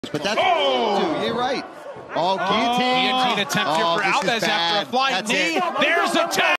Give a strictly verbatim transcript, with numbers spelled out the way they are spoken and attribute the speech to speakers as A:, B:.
A: But that's
B: oh!
A: Dude, you're right. Oh, guillotine.
B: Guillotine attempt here
A: oh,
B: for Alves after a flying
A: That's
B: knee.
A: It.
B: There's a tap.